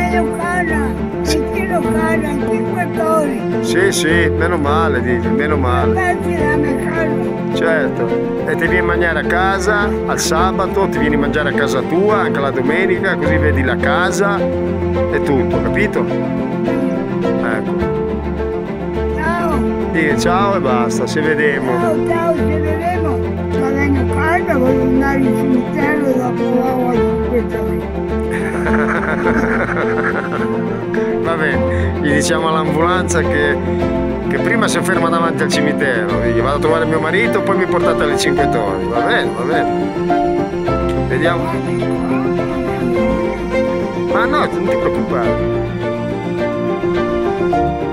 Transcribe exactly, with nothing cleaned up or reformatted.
Io casa, anch'io casa, cinque ore. Sì, sì, meno male, dici, meno male. Perdi la mia casa. Certo, e ti vieni a mangiare a casa al sabato, ti vieni a mangiare a casa tua anche la domenica, così vedi la casa e tutto, capito? Ecco. Ciao. Dì ciao e basta, ci vedremo. Ciao, ciao, ci vedremo. Ma vengo a casa, voglio andare in cimitero dopo la volta. Va bene, gli diciamo all'ambulanza che, che prima si ferma davanti al cimitero, gli vado a trovare mio marito, poi mi portate alle Cinque Torri, va bene, va bene. Vediamo. Ma no, non ti preoccupare.